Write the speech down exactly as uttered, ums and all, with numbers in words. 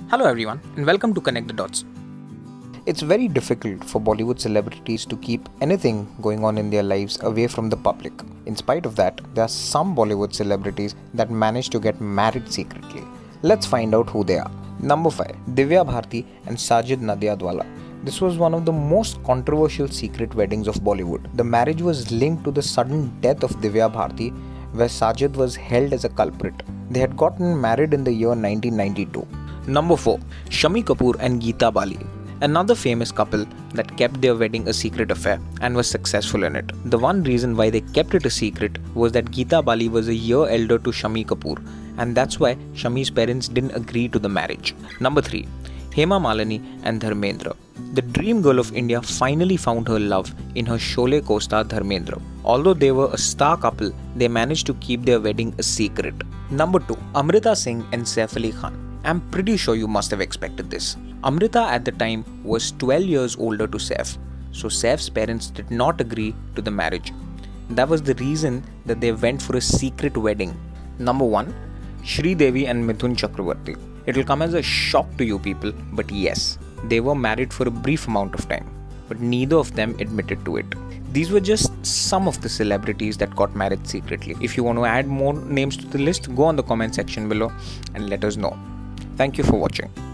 Hello everyone and welcome to Connect the Dots. It's very difficult for Bollywood celebrities to keep anything going on in their lives away from the public. In spite of that, there are some Bollywood celebrities that manage to get married secretly. Let's find out who they are. Number five. Divya Bharti and Sajid Nadiadwala. This was one of the most controversial secret weddings of Bollywood. The marriage was linked to the sudden death of Divya Bharti, where Sajid was held as a culprit. They had gotten married in the year nineteen ninety-two. Number four. Shammi Kapoor and Geeta Bali. Another famous couple that kept their wedding a secret affair and was successful in it. The one reason why they kept it a secret was that Geeta Bali was a year elder to Shammi Kapoor, and that's why Shammi's parents didn't agree to the marriage. Number three. Hema Malini and Dharmendra. The dream girl of India finally found her love in her Sholay co-star Dharmendra. Although they were a star couple, they managed to keep their wedding a secret. Number two. Amrita Singh and Saif Ali Khan. I'm pretty sure you must have expected this. Amrita at the time was twelve years older to Saif, so Saif's parents did not agree to the marriage. That was the reason that they went for a secret wedding. Number one. Shri Devi and Mithun Chakravarti. It will come as a shock to you people, but yes, they were married for a brief amount of time, but neither of them admitted to it. These were just some of the celebrities that got married secretly. If you want to add more names to the list, go on the comment section below and let us know. Thank you for watching.